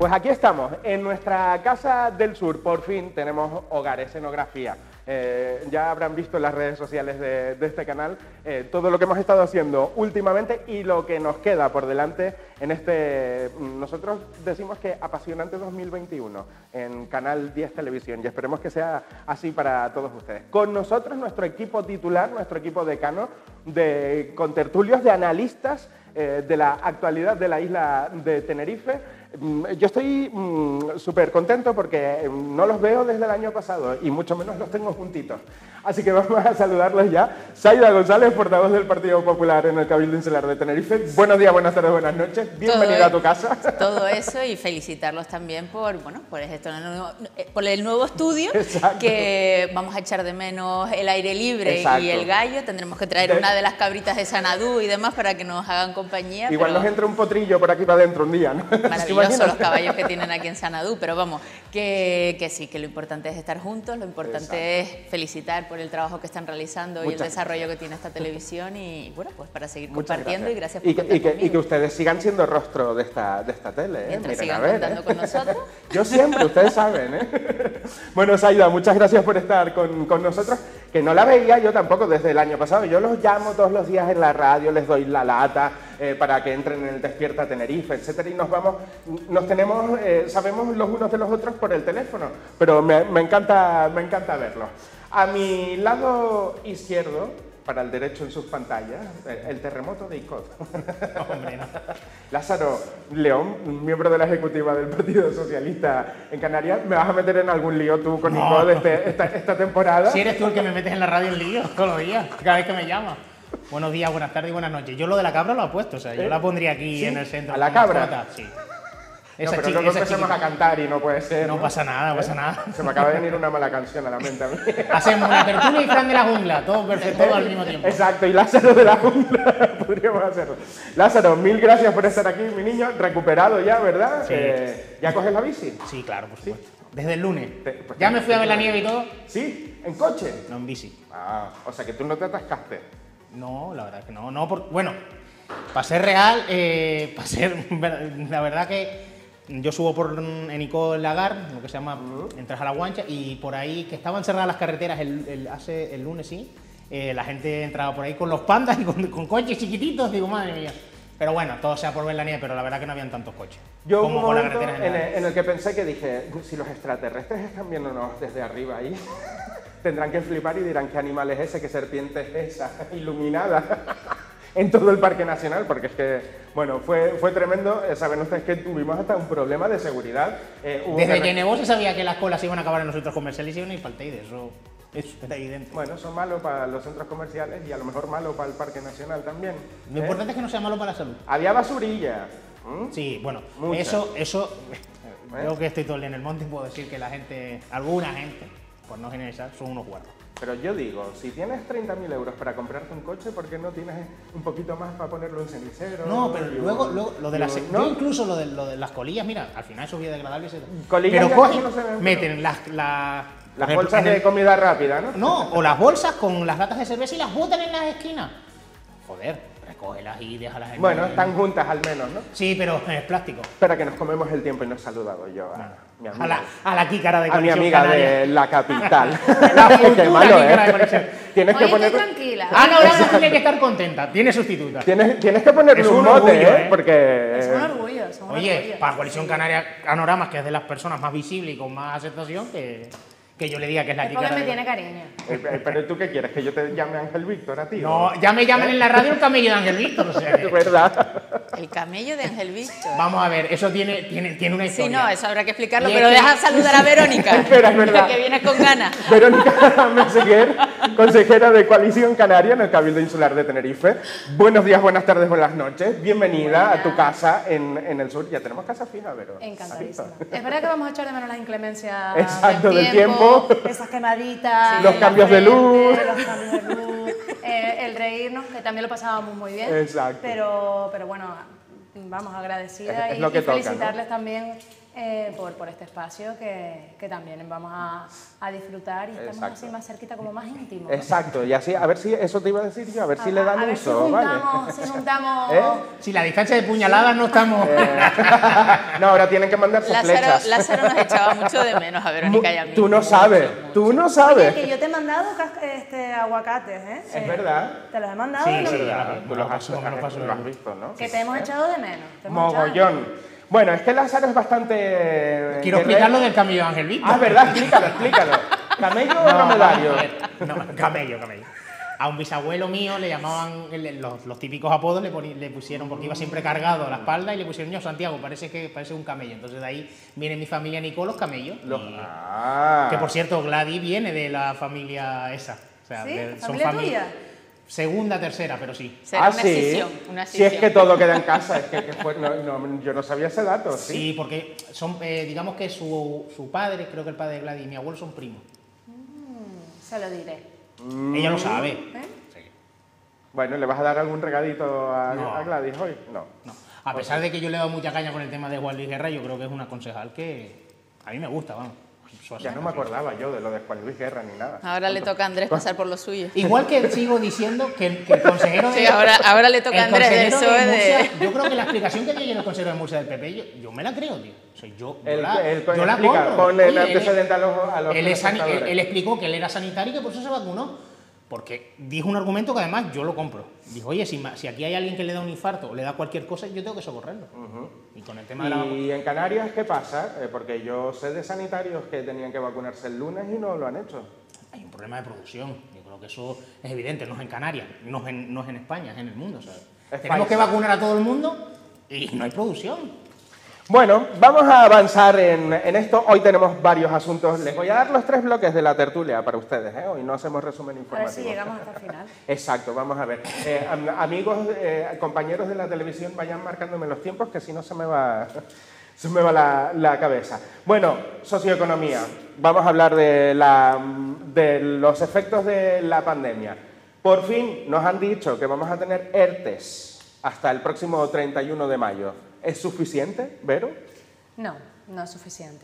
Pues aquí estamos, en nuestra casa del sur, por fin tenemos hogar, escenografía. Ya habrán visto en las redes sociales de este canal todo lo que hemos estado haciendo últimamente y lo que nos queda por delante en este, nosotros decimos que apasionante 2021 en Canal 10 Televisión, y esperemos que sea así para todos ustedes. Con nosotros nuestro equipo titular, nuestro equipo decano de contertulios, de analistas de la actualidad de la isla de Tenerife. Yo estoy súper contento porque no los veo desde el año pasado y mucho menos los tengo juntitos. Así que vamos a saludarlos ya. Saida González, portavoz del Partido Popular en el Cabildo Insular de Tenerife. Buenos días, buenas tardes, buenas noches. Bienvenida a tu casa. Todo eso, y felicitarlos también por, bueno, por el nuevo estudio. Exacto. Que vamos a echar de menos el aire libre. Exacto. Y el gallo. Tendremos que traer una de las cabritas de Sanadú y demás para que nos hagan compañía. Igual nos entra un potrillo por aquí para adentro un día, ¿no? Maravilloso los caballos que tienen aquí en Sanadú, pero vamos, que sí, que lo importante es estar juntos, lo importante es felicitar por el trabajo que están realizando y el desarrollo que tiene esta televisión, y bueno, pues para seguir compartiendo, y gracias por contar conmigo. Y que ustedes sigan siendo rostro de esta tele, mientras miren, sigan contando con nosotros. Yo siempre, ustedes saben, ¿eh? Bueno, Saida, muchas gracias por estar con nosotros, que no la veía yo tampoco desde el año pasado. Yo los llamo todos los días en la radio, les doy la lata para que entren en el Despierta Tenerife, etcétera, y nos tenemos, sabemos los unos de los otros por el teléfono, pero me encanta verlos. A mi lado izquierdo, para el derecho en sus pantallas, el terremoto de ICOT. Hombre, no. Lázaro León, miembro de la ejecutiva del Partido Socialista en Canarias. ¿Me vas a meter en algún lío tú con ICOT esta temporada? Si eres tú el que me metes en la radio en lío todos los días, cada vez que me llamas. Buenos días, buenas tardes y buenas noches. Yo lo de la cabra lo he puesto, o sea, yo la pondría aquí, ¿sí?, en el centro. ¿A la cabra? Sí. No, pero luego empezamos a cantar y no puede ser. No pasa nada, no pasa nada. Se me acaba de venir una mala canción a la mente a mí. Hacemos una tertulia y Fran de la Jungla, todo perfecto, todo al mismo tiempo. Exacto, y Lázaro de la Jungla, podríamos hacerlo. Lázaro, mil gracias por estar aquí, mi niño, recuperado ya, ¿verdad? Sí. ¿Ya coges la bici? Sí, claro, por supuesto. Desde el lunes. Pues Ya me fui a ver la nieve y todo. ¿Sí? ¿En coche? No, en bici. Ah, o sea que tú no te atascaste. No, la verdad que no. Bueno, para ser real, la verdad que yo subo en Icó el Lagar, lo que se llama, entras a la Guancha, y por ahí, que estaban cerradas las carreteras el lunes, sí, la gente entraba por ahí con los pandas y con coches chiquititos, digo, madre mía. Pero bueno, todo sea por ver la nieve, pero la verdad que no habían tantos coches. Yo como hubo con un la momento carretera en el que pensé que dije, si los extraterrestres están viéndonos desde arriba ahí, tendrán que flipar y dirán qué animal es ese, qué serpiente es esa, iluminada en todo el Parque Nacional, porque es que, bueno, fue tremendo. Saben ustedes que tuvimos hasta un problema de seguridad. Desde que nevó se sabía que las colas iban a acabar en los centros comerciales y no falté de eso. Eso era evidente. Bueno, son malos para los centros comerciales y a lo mejor malo para el Parque Nacional también. Lo importante es que no sea malo para la salud. Había basurilla. Sí, bueno, mucha. Eso creo que estoy todo el día en el monte y puedo decir que la gente, alguna gente, por no generalizar, son unos guarros. Pero yo digo, si tienes 30.000 euros para comprarte un coche, ¿por qué no tienes un poquito más para ponerlo en cenicero? No, pero luego lo de las... ¿no? Yo incluso lo de las colillas, mira, al final eso es biodegradable. Colillas, pero cogen, no se ven, meten las bolsas de comida rápida, ¿no? No, o las bolsas con las latas de cerveza y las botan en las esquinas. Joder, recógelas y déjalas en... Bueno, están juntas al menos, ¿no? Sí, pero es plástico. Espera, que nos comemos el tiempo y no he saludado yo a mi amiga. A la Kícara de a mi Conexión amiga Canaria. de la capital. La Qué malo, Kícara de Conexión. Tienes que Hoy poner... estoy tranquila. Ahora tiene que estar contenta, tiene sustituta. Tienes que ponerle Es un un mote, orgullo, ¿eh? Porque... Es un orgullo, es un Oye, orgullo. para Coalición Canaria Panoramas, que es de las personas más visibles y con más aceptación, que yo le diga que es la Es porque Kícara me de... tiene cariño. Pero ¿tú qué quieres? ¿Que yo te llame Ángel Víctor a ti? No, ya me llaman en la radio el camello de Ángel Víctor, o sea que... Es verdad. El camello de Ángel Víctor. Vamos a ver, eso tiene una historia. Sí, no, eso habrá que explicarlo, Y pero es que- deja saludar a Verónica, Espera, es verdad. que viene con ganas. Verónica Meseguer, consejera de Coalición Canaria en el Cabildo Insular de Tenerife. Buenos días, buenas tardes, buenas noches. Bienvenida a tu casa en el sur. Ya tenemos casa fija, Vero. Encantadísima. Es verdad que vamos a echar de menos las inclemencias Exacto, del tiempo. esas quemaditas, Sí. Los cambios de luz. los cambios de luz, el reírnos, que también lo pasábamos muy bien. Exacto. Pero bueno, vamos, agradecida Es lo que y toca, felicitarles también por este espacio que también vamos a disfrutar y estamos Exacto. así más cerquita, como más íntimos. Exacto, y así, a ver si, eso te iba a decir yo, a ver si le dan a ver uso, si ¿vale? juntamos Si la distancia de puñaladas no estamos... No, ahora tienen que mandarse flechas. Lázaro nos echaba mucho de menos a Verónica y a mí. Tú no sabes, tú no Oye, sabes. que yo te he mandado aguacates, ¿eh? Es verdad. Te los he mandado. Sí, ¿no? sí. Tú los has, me lo paso. lo has visto, ¿no? Que te hemos echado de menos. te hemos echado de menos. Mogollón. Bueno, es que Lázaro es bastante... Quiero explicar lo del camello de Ángel Víctor. Ah, ¿verdad? Explícalo. ¿Camello o dromedario? No, camello. A un bisabuelo mío le llamaban, los típicos apodos le pusieron, porque iba siempre cargado a la espalda, y le pusieron, yo, Santiago, parece un camello. Entonces de ahí viene mi familia Nico, los camellos. Que por cierto, Gladys viene de la familia esa. O sea, ¿Sí? son ¿Familia tuya? Segunda, tercera, pero sí. Será una sí. escisión, una Si es escisión. que todo queda en casa, es que yo no sabía ese dato, ¿sí? Sí, porque son, digamos que su padre, creo que el padre de Gladys y mi abuelo son primos. Se lo diré. Ella lo sabe. ¿Eh? Bueno, ¿le vas a dar algún regadito a, No. a Gladys hoy? No. No. A pesar de que yo le he dado mucha caña con el tema de Juan Luis Guerra, yo creo que es una concejal que a mí me gusta, vamos. Ya no me acordaba yo de lo de Juan Luis Guerra ni nada. Ahora le toca a Andrés pasar por lo suyo. Igual que sigo diciendo que el consejero de... Sí, ahora le toca a el Andrés del consejero PSOE de... Murcia, yo creo que la explicación que tiene el consejero de Murcia del PP, yo me la creo, tío. O sea, yo la Explica, compro. ponle el Oye, antecedente a los presentadores. él explicó que él era sanitario y que por eso se vacunó. Porque dijo un argumento que además yo lo compro. Dijo, oye, si aquí hay alguien que le da un infarto o le da cualquier cosa, yo tengo que socorrerlo. Y con el tema de la vacuna... ¿Y en Canarias qué pasa? Porque yo sé de sanitarios que tenían que vacunarse el lunes y no lo han hecho. Hay un problema de producción. Yo creo que eso es evidente. No es en Canarias, no es en España, es en el mundo. O sea, tenemos que vacunar a todo el mundo y no hay producción. Bueno, vamos a avanzar en esto. Hoy tenemos varios asuntos. Les voy a dar los 3 bloques de la tertulia para ustedes, ¿eh? Hoy no hacemos resumen A ver informativo. si llegamos hasta el final. Exacto, vamos a ver. Amigos, compañeros de la televisión, vayan marcándome los tiempos, que si no se me va la cabeza. Bueno, socioeconomía. Vamos a hablar de los efectos de la pandemia. Por fin nos han dicho que vamos a tener ERTES hasta el próximo 31 de mayo. ¿Es suficiente, Vero? No, no es suficiente.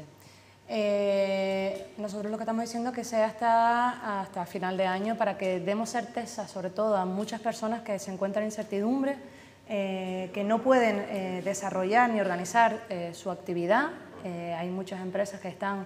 Nosotros lo que estamos diciendo es que sea hasta final de año para que demos certeza, sobre todo a muchas personas que se encuentran en incertidumbre, que no pueden desarrollar ni organizar su actividad. Hay muchas empresas que están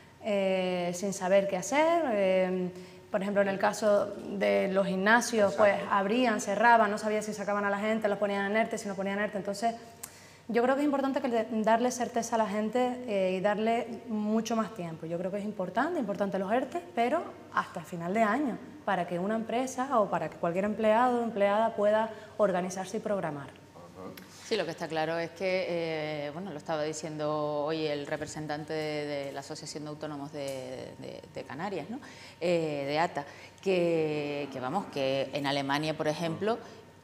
sin saber qué hacer. Por ejemplo, en el caso de los gimnasios, pues abrían, cerraban, no sabían si sacaban a la gente, los ponían en ERTE, si no ponían en ERTE. Entonces, yo creo que es importante darle certeza a la gente y darle mucho más tiempo. Yo creo que es importante los ERTE, pero hasta final de año, para que una empresa o para que cualquier empleado o empleada pueda organizarse y programar. Sí, lo que está claro es que, bueno, lo estaba diciendo hoy el representante de la Asociación de Autónomos de Canarias, ¿no? De ATA, que en Alemania, por ejemplo,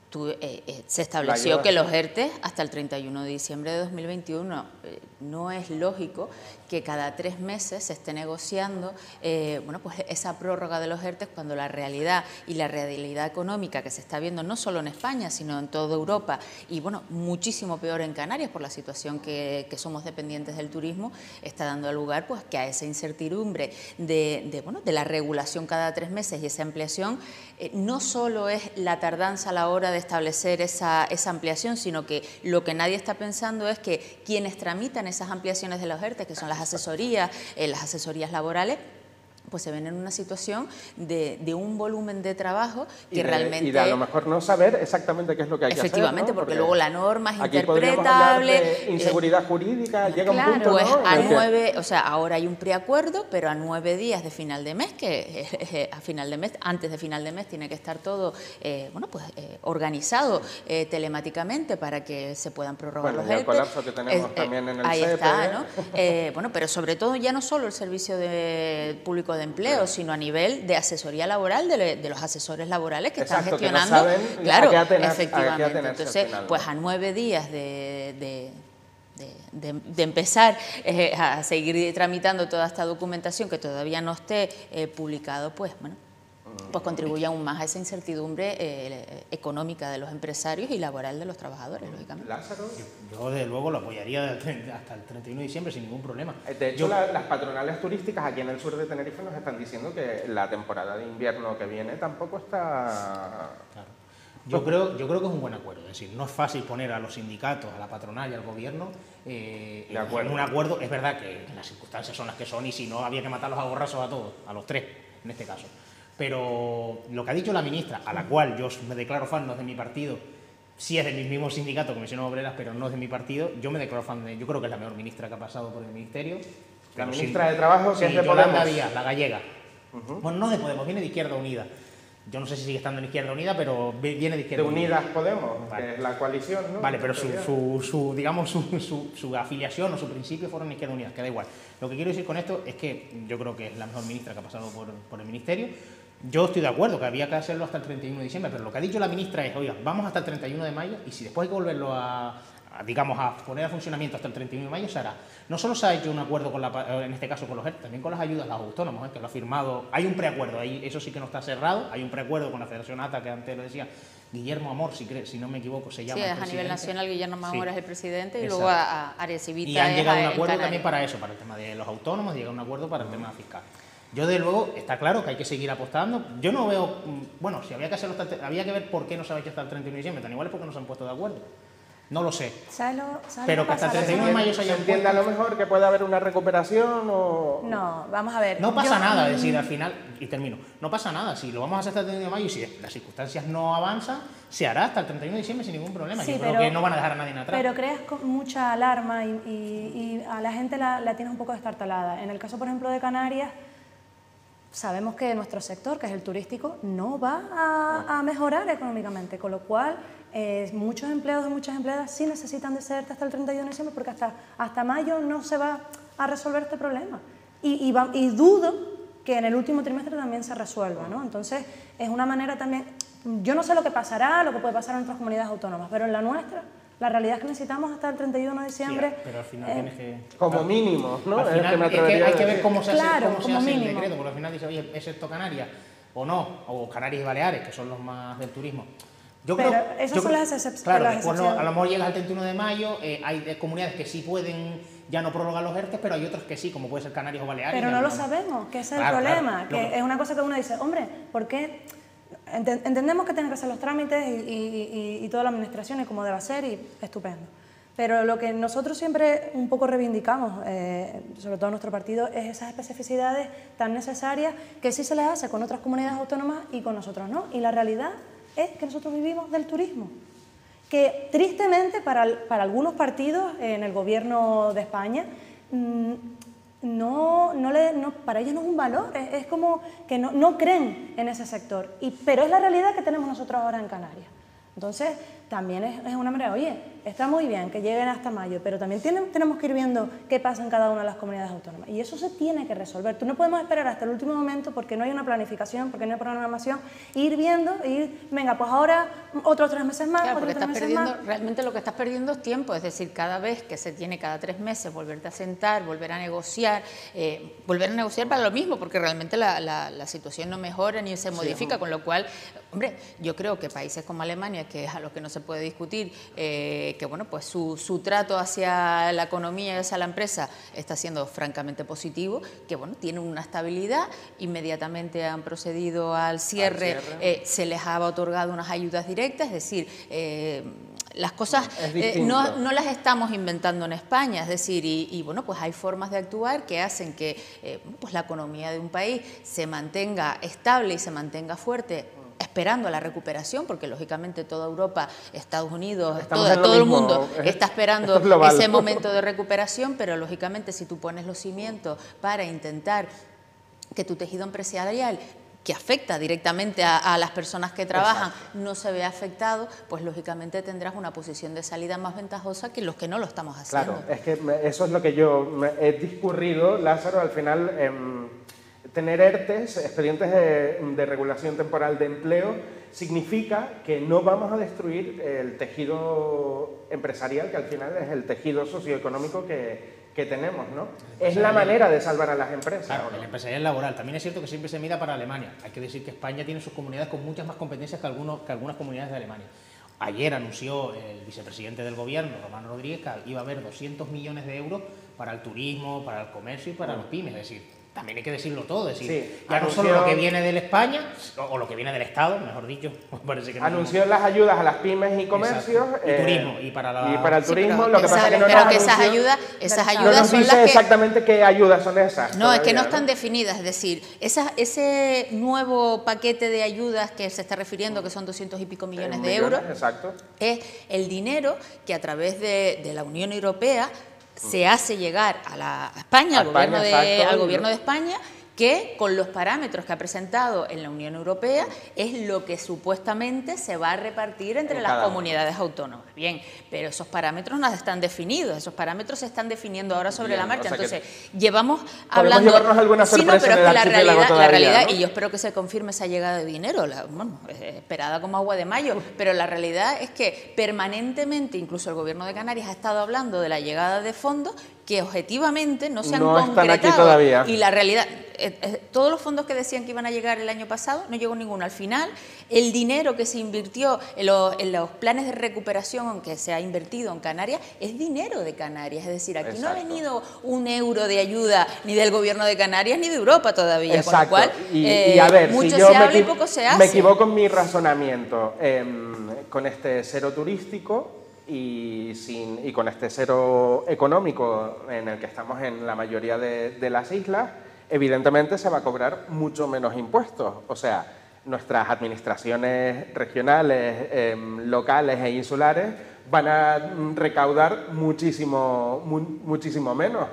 se estableció que los ERTE hasta el 31 de diciembre de 2021 no es lógico que cada 3 meses se esté negociando bueno, pues esa prórroga de los ERTE cuando la realidad y la realidad económica que se está viendo no solo en España sino en toda Europa y bueno, muchísimo peor en Canarias por la situación que somos dependientes del turismo, está dando lugar pues que a esa incertidumbre de la regulación cada 3 meses y esa ampliación no solo es la tardanza a la hora de establecer esa ampliación, sino que lo que nadie está pensando es que quienes tramitan esas ampliaciones de los ERTE, que son las asesorías laborales, pues se ven en una situación de un volumen de trabajo que realmente... Y de a lo mejor no saber exactamente qué es lo que hay que hacer, efectivamente, ¿no? porque luego la norma es aquí podríamos hablar interpretable. de inseguridad jurídica, llega un claro, punto, Pues ¿no? a en el que- 9, o sea, ahora hay un preacuerdo, pero a 9 días de final de mes, que a final de mes, antes de final de mes tiene que estar todo, bueno, pues organizado telemáticamente para que se puedan prorrogar Bueno, los y el ERTE. colapso que tenemos también en el ahí SEPE. está, ¿no? Bueno, pero sobre todo ya no solo el servicio público de empleo, sino a nivel de asesoría laboral de los asesores laborales que Exacto, están que no gestionando. saben Claro, a qué atenerse al efectivamente. final, Entonces, ¿no? pues a 9 días de empezar a seguir tramitando toda esta documentación que todavía no esté publicado, pues bueno, pues contribuye aún más a esa incertidumbre económica de los empresarios y laboral de los trabajadores, lógicamente. Lázaro. Yo desde luego lo apoyaría hasta el 31 de diciembre sin ningún problema. De hecho, las patronales turísticas aquí en el sur de Tenerife nos están diciendo que la temporada de invierno que viene tampoco está... Claro. Yo creo que es un buen acuerdo, es decir, no es fácil poner a los sindicatos, a la patronal y al gobierno en un acuerdo. Es verdad que las circunstancias son las que son y si no había que matarlos a gorrazos a todos, a los tres en este caso. Pero lo que ha dicho la ministra, a la cual yo me declaro fan, no es de mi partido, sí es de mi mismo sindicato, Comisiones Obreras, pero no es de mi partido, yo me declaro fan yo creo que es la mejor ministra que ha pasado por el ministerio. La ministra de Trabajo, que es de Yolanda Podemos. Díaz, la gallega. Bueno, no de Podemos, viene de Izquierda Unida. Yo no sé si sigue estando en Izquierda Unida, pero viene de Izquierda De Unida. Unidas Podemos, Vale. que es la coalición, ¿no? Vale, pero su afiliación o su principio fueron en Izquierda Unida, que da igual. Lo que quiero decir con esto es que yo creo que es la mejor ministra que ha pasado por el ministerio. Yo estoy de acuerdo que había que hacerlo hasta el 31 de diciembre, pero lo que ha dicho la ministra es, oiga, vamos hasta el 31 de mayo y si después hay que volverlo a poner a funcionamiento hasta el 31 de mayo, se hará. No solo se ha hecho un acuerdo en este caso con los ERTE, también con las ayudas a los autónomos, que lo ha firmado, hay un preacuerdo, eso sí que no está cerrado, hay un preacuerdo con la Federación ATA, que antes lo decía Guillermo Amor, si no me equivoco, se llama. Sí, el es a nivel nacional, Guillermo Amor es el presidente y exacto. luego a Arias Civita. Y han llegado a un acuerdo Canarias. también para eso, para el tema de los autónomos, llega a un acuerdo para el tema fiscal. Yo, de luego, está claro que hay que seguir apostando. Yo no veo, bueno, si había que hacerlo, había que ver por qué no se ha hecho hasta el 31 de diciembre, tan igual es porque no se han puesto de acuerdo. No lo sé. Pero que hasta el 31 de mayo se haya entiende a lo mejor que puede haber una recuperación o... No, vamos a ver. No pasa nada, es decir, al final, y termino, no pasa nada, si lo vamos a hacer hasta el 31 de mayo y si las circunstancias no avanzan, se hará hasta el 31 de diciembre sin ningún problema. Sí, yo creo que no van a dejar a nadie atrás. Pero creas mucha alarma y a la gente la tienes un poco destartalada. En el caso, por ejemplo, de Canarias, sabemos que nuestro sector, que es el turístico, no va a mejorar económicamente, con lo cual muchos empleados y muchas empleadas sí necesitan de ser hasta el 31 de diciembre porque hasta mayo no se va a resolver este problema. Y dudo que en el último trimestre también se resuelva, ¿no? Entonces, es una manera también... Yo no sé lo que pasará, lo que puede pasar en otras comunidades autónomas, pero en la nuestra... La realidad es que necesitamos hasta el 31 de diciembre... Sí, pero al final tienes que... Como mínimo, ¿no? Al final hay que ver cómo se hace, Claro, cómo se hace el mínimo. decreto, porque al final dice, oye, ¿es esto Canarias o no? O Canarias y Baleares, que son los más del turismo. Yo Pero creo, esas son las excepciones. Claro, después a lo mejor llegas al 31 de mayo, hay comunidades que sí pueden ya no prorrogar los ERTE, pero hay otras que sí, como puede ser Canarias o Baleares. Pero no lo sabemos, que ese es el problema. Claro. Que es una cosa que uno dice, hombre, ¿por qué...? Entendemos que tienen que hacer los trámites y toda la administración y cómo debe ser, y estupendo. Pero lo que nosotros siempre un poco reivindicamos, sobre todo nuestro partido, es esas especificidades tan necesarias que sí se les hace con otras comunidades autónomas y con nosotros no. Y la realidad es que nosotros vivimos del turismo, que tristemente para algunos partidos en el gobierno de España para ellos no es un valor, es como que no creen en ese sector, pero es la realidad que tenemos nosotros ahora en Canarias. Entonces, también es una manera, oye, está muy bien que lleguen hasta mayo, pero también tenemos que ir viendo qué pasa en cada una de las comunidades autónomas. Y eso se tiene que resolver. Tú no podemos esperar hasta el último momento porque no hay una planificación, porque no hay programación, ir viendo, venga, pues ahora otros 3 meses más, claro, otros 3 meses más. Realmente lo que estás perdiendo es tiempo, es decir, cada vez que se tiene cada 3 meses, volverte a sentar, volver a negociar para lo mismo, porque realmente la situación no mejora ni se modifica, con lo cual, hombre, yo creo que países como Alemania, que es a lo que no se puede discutir, que bueno, pues su trato hacia la economía y hacia la empresa está siendo francamente positivo, que bueno, tienen una estabilidad, inmediatamente han procedido al cierre. Se les ha otorgado unas ayudas directas, es decir, las cosas no las estamos inventando en España, es decir, y bueno, pues hay formas de actuar que hacen que pues la economía de un país se mantenga estable y se mantenga fuerte, esperando la recuperación, porque lógicamente toda Europa, Estados Unidos, todo el mundo está esperando ese momento de recuperación, pero lógicamente si tú pones los cimientos para intentar que tu tejido empresarial, que afecta directamente a las personas que trabajan, no se vea afectado, pues lógicamente tendrás una posición de salida más ventajosa que los que no lo estamos haciendo. Claro, es que eso es lo que yo he discurrido, Lázaro, al final... Tener ERTES, expedientes de regulación temporal de empleo, significa que no vamos a destruir el tejido empresarial, que al final es el tejido socioeconómico que que tenemos, ¿no? Es la manera de salvar a las empresas. Claro, ¿no? el empresarial laboral. También es cierto que siempre se mira para Alemania. Hay que decir que España tiene sus comunidades con muchas más competencias que algunas comunidades de Alemania. Ayer anunció el vicepresidente del gobierno, Román Rodríguez, que iba a haber 200 millones de euros para el turismo, para el comercio y para los pymes. Es decir, también hay que decirlo todo. Es decir, Sí, ya no solo lo que viene del España, o lo que viene del Estado, mejor dicho. Parece que no anunció las ayudas a las pymes y comercios. Y turismo. Y para el turismo, pero lo que pasa es que no pero nos que esas anunció- ayudas no nos son dice las que... exactamente qué ayudas son esas. No, es que no todavía, están definidas, es decir, ese nuevo paquete de ayudas que se está refiriendo, que son 200 y pico millones de euros, Exacto. es el dinero que a través de la Unión Europea se hace llegar a España, al gobierno de España, que con los parámetros que ha presentado en la Unión Europea es lo que supuestamente se va a repartir entre En las cada comunidades autónomas. Bien, pero esos parámetros no están definidos, esos parámetros se están definiendo ahora sobre la marcha. o sea que entonces, llevamos hablando... llevarnos alguna sorpresa pero en es el que archipiélago la todavía, realidad, ¿no? y yo espero que se confirme esa llegada de dinero, esperada como agua de mayo, pero la realidad es que permanentemente, incluso el gobierno de Canarias ha estado hablando de la llegada de fondos que objetivamente no se han No están concretado. aquí todavía. Y la realidad, todos los fondos que decían que iban a llegar el año pasado, no llegó ninguno. Al final, el dinero que se invirtió en los planes de recuperación que se ha invertido en Canarias es dinero de Canarias. Es decir, aquí no ha Exacto. venido un euro de ayuda ni del gobierno de Canarias ni de Europa todavía. Exacto. Con lo cual, y a ver, mucho si yo se habla y poco se hace. me equivoco en mi razonamiento con este cero turístico y con este cero económico en el que estamos en la mayoría de las islas, evidentemente se va a cobrar mucho menos impuestos. O sea, nuestras administraciones regionales, locales e insulares van a recaudar muchísimo menos.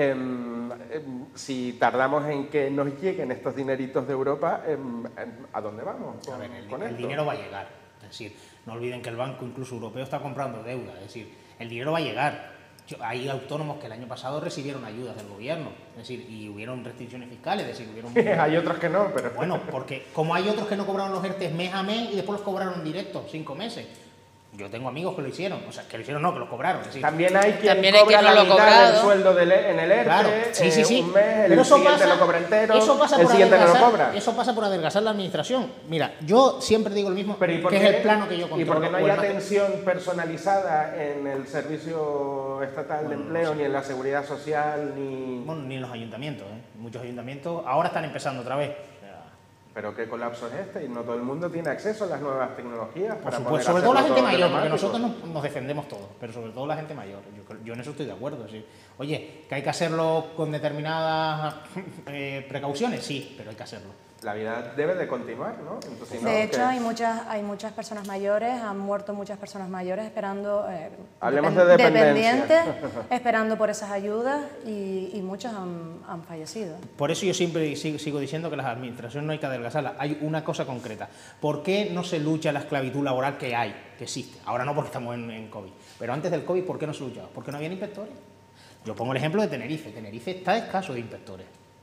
Si tardamos en que nos lleguen estos dineritos de Europa, ¿a dónde vamos A ver, con el esto? dinero va a llegar. Es decir, no olviden que el Banco incluso europeo está comprando deuda. Es decir, el dinero va a llegar. Hay autónomos que el año pasado recibieron ayudas del gobierno. Es decir, y hubieron restricciones fiscales. Es decir, hubieron... Hay otros que no, pero... Bueno, porque como hay otros que no cobraron los ERTEs mes a mes y después los cobraron directo, 5 meses. Yo tengo amigos que lo hicieron, o sea, que lo hicieron no, que los cobraron. Es decir, También hay quien También hay cobra quien no la lo ha mitad cobrado. del sueldo en el ERTE, claro, sí. un mes, Pero el eso siguiente pasa, lo cobra entero, eso pasa el por siguiente no lo adelgazar, cobra. Eso pasa por adelgazar la administración. Mira, yo siempre digo lo mismo, Pero ¿y por que qué? es el plano que yo controlo. ¿Y por qué no o hay el mate- atención personalizada en el Servicio Estatal de Empleo, ni en la Seguridad Social, ni... Bueno, ni en los ayuntamientos, ¿eh? Muchos ayuntamientos ahora están empezando otra vez. Pero qué colapso es este, y no todo el mundo tiene acceso a las nuevas tecnologías Por para supuesto, poder sobre todo la hacerlo gente mayor, porque telemático. nosotros nos defendemos todos, pero sobre todo la gente mayor. Yo en eso estoy de acuerdo. Es decir, oye, que hay que hacerlo con determinadas precauciones, sí, pero hay que hacerlo. La vida debe de continuar, ¿no? Entonces, De hecho, hay muchas personas mayores, han muerto muchas personas mayores esperando, Hablemos de dependencia. dependientes, esperando por esas ayudas y muchos han fallecido. Por eso yo siempre sigo diciendo que las administraciones no hay que adelgazarlas. Hay una cosa concreta. ¿Por qué no se lucha la esclavitud laboral que hay, que existe? Ahora no, porque estamos en COVID. Pero antes del COVID, ¿por qué no se luchaba? Porque no había inspectores. Yo pongo el ejemplo de Tenerife. Tenerife está escaso de inspectores.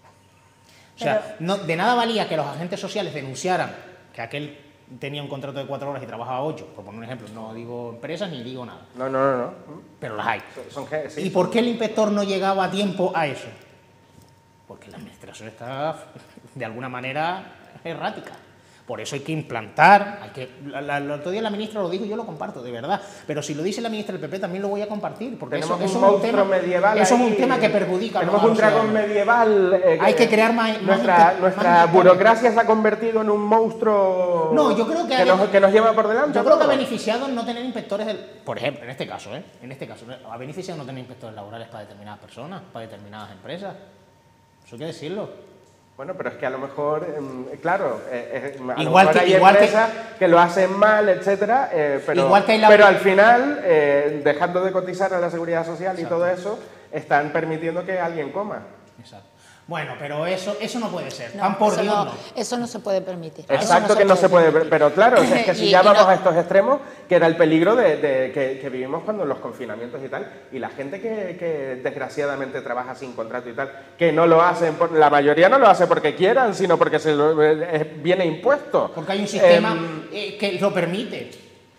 O sea, de nada valía que los agentes sociales denunciaran que aquel tenía un contrato de 4 horas y trabajaba 8, por poner un ejemplo. No digo empresas ni digo nada, No. pero las hay. Sí. ¿Y por qué el inspector no llegaba a tiempo a eso? Porque la administración está, de alguna manera, errática. Por eso hay que implantar, el otro día la ministra lo dijo y yo lo comparto, de verdad. Pero si lo dice la ministra del PP también lo voy a compartir, porque Tenemos eso un es monstruo medieval eso es un ahí. tema que perjudica a los Tenemos un dragón ciudadanos. medieval. Hay que crear más Nuestra inspectores. burocracia se ha convertido en un monstruo No, yo creo que que nos lleva por delante. Yo creo que ha todo. beneficiado no tener inspectores, por ejemplo, en este caso, ha beneficiado no tener inspectores laborales para determinadas personas, para determinadas empresas. Eso hay que decirlo. Bueno, pero es que a lo mejor, claro, a lo Igual mejor que- hay igual que- empresas que lo hacen mal, etcétera, pero, Igual que hay pero al final, dejando de cotizar a la Seguridad Social y todo eso, están permitiendo que alguien coma. Exacto. Bueno, pero eso no puede ser. No, Tan por eso Dios, no, no. eso no se puede permitir. Exacto, no que se no se puede, permitir. pero claro, es que si Y ya vamos no- a estos extremos, que era el peligro que vivimos cuando los confinamientos y tal, y la gente que desgraciadamente trabaja sin contrato y tal, que no lo hacen, la mayoría no lo hace porque quieran, sino porque viene impuesto. Porque hay un sistema que lo permite.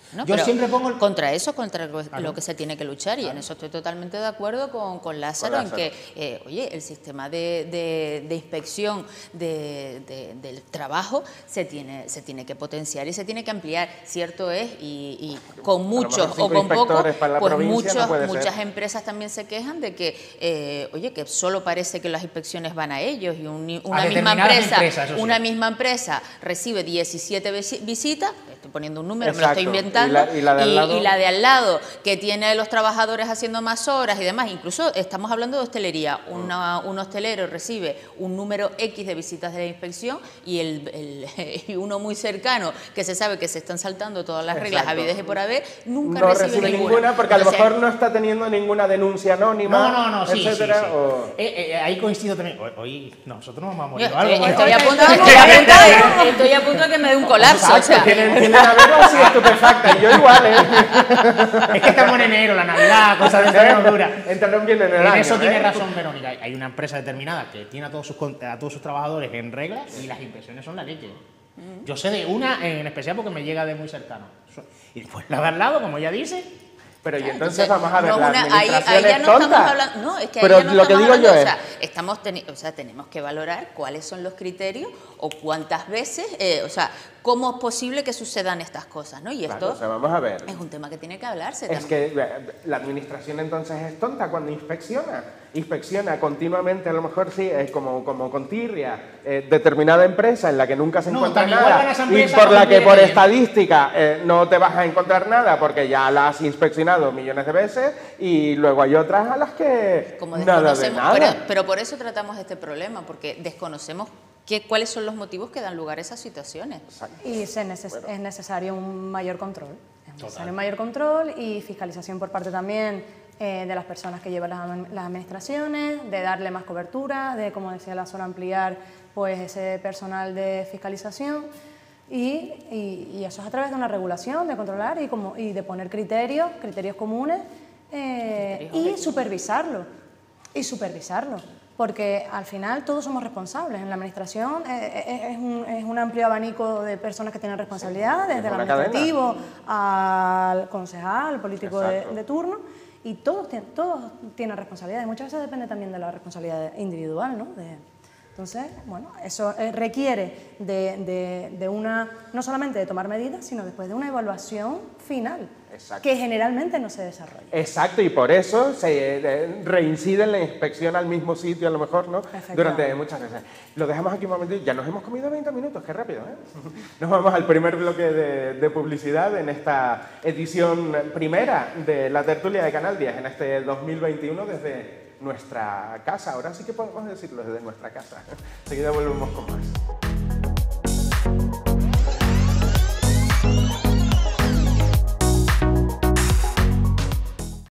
¿no? Yo Pero siempre pongo... contra eso, contra lo que se tiene que luchar, y en eso estoy totalmente de acuerdo con Lázaro, en que, oye, el sistema de inspección del trabajo se tiene que potenciar y se tiene que ampliar, cierto es, y con muchos o con pocos, pues muchas empresas también se quejan de que, oye, que solo parece que las inspecciones van a ellos, y una misma empresa recibe 17 visitas, estoy poniendo un número, exacto, me lo estoy inventando, y la de al lado, que tiene a los trabajadores haciendo más horas y demás. Incluso estamos hablando de hostelería, un hostelero recibe un número X de visitas de la inspección, y y uno muy cercano, que se sabe que se están saltando todas las reglas habidas y por haber, nunca recibe ninguna, porque a lo mejor no está teniendo ninguna denuncia anónima, etcétera. Sí. Ahí coincido también. Hoy nosotros nos vamos a morir. Estoy a punto de que me dé un colapso. O sea. Tienen a ver así estupefacta, y yo igual, Es que estamos en enero, la Navidad, cosas de esta no dura. Entraron bien en el año. En eso tiene razón Verónica. Hay una empresa determinada que tiene a todos sus trabajadores en regla, y las inspecciones son la leche. Yo sé de una en especial porque me llega de muy cercano. Y pues la de al lado, como ella dice... Pero y entonces vamos a ver, no, la administración ahí ya es no tonta. estamos hablando, no, es que pero ahí ya no lo que estamos digo hablando, yo es... tenemos que valorar cuáles son los criterios o cuántas veces, cómo es posible que sucedan estas cosas, ¿no? Y esto vamos a ver. es un tema que tiene que hablarse es también. que la administración entonces es tonta cuando inspecciona continuamente, a lo mejor sí, es como con tirria, determinada empresa en la que nunca se encuentra nada, y por la que por estadística no te vas a encontrar nada porque ya la has inspeccionado millones de veces, y luego hay otras a las que como nada de nada. Pero por eso tratamos este problema, porque desconocemos cuáles son los motivos que dan lugar a esas situaciones. Y es necesario un mayor control. Es necesario un mayor control y fiscalización por parte también de las personas que llevan las administraciones, de darle más cobertura, de, como decía Lázaro, ampliar pues ese personal de fiscalización, y eso es a través de una regulación, de controlar y de poner criterios comunes, y supervisarlo. Porque al final todos somos responsables. En la administración es un amplio abanico de personas que tienen responsabilidad, desde el administrativo al concejal, al político de turno, y todos tienen responsabilidad. Y muchas veces depende también de la responsabilidad individual, ¿no? Entonces, bueno, eso requiere no solamente de tomar medidas, sino después de una evaluación final. Exacto. Que generalmente no se desarrolla. Exacto, y por eso se reincide en la inspección al mismo sitio, a lo mejor, ¿no? Durante muchas veces. Lo dejamos aquí un momento, ya nos hemos comido 20 minutos, qué rápido, ¿eh? Nos vamos al primer bloque de publicidad en esta edición primera de la tertulia de Canal 10, en este 2021, desde nuestra casa. Ahora sí que podemos decirlo, desde nuestra casa. Enseguida volvemos con más.